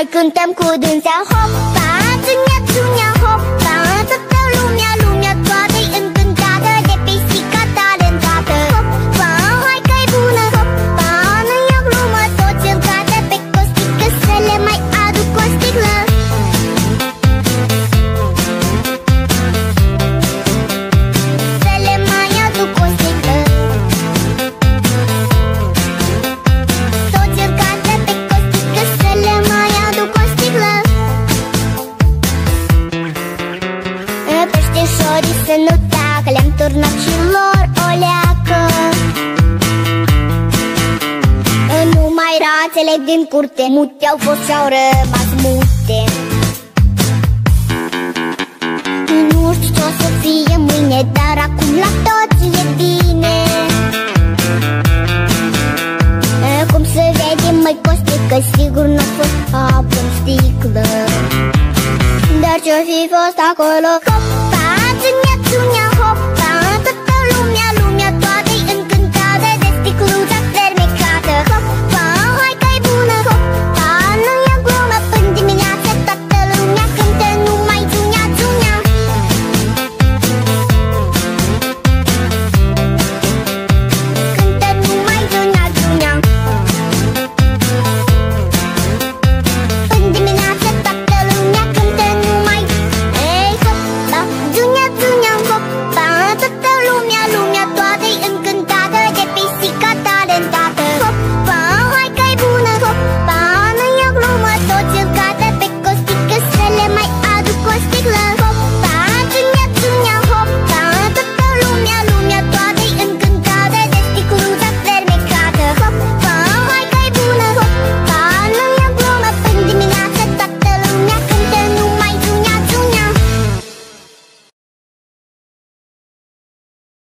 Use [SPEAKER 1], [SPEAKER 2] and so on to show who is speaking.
[SPEAKER 1] cântăm cu dânsea. Hopa, țunia, țunia, hopa, toată lumea, lumea toată-i încântată de pisica talentată. Hopa, hai că-i bună, hopa, nu e o glumă, toți îl cată pe Costică să le mai aduc o sticlă. Să le mai aduc o sticlă. Toți îl cată pe Costică să le mai aduc o sticlă. Peștișorii să nu tacă, le-am turnat și lor o leacă. Numai rațele din curte mute au fost și-au rămas mute. Nu știu ce o să fie mâine, dar acum la toți e bine. Cum se vede, măi Costică, sigur n-a fost apă în sticlă. Dar ce-o fi fost acolo? Hopa,